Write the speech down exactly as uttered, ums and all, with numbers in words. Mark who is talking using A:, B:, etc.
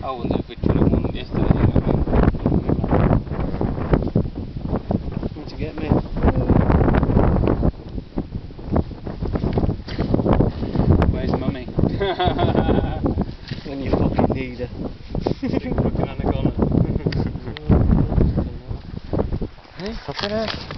A: I wonder if we tried one yesterday. You know what I mean?
B: Come to get me.
A: Where's mummy?
B: When you fucking need her.
A: Looking on the corner.
B: Hey, fucking hell.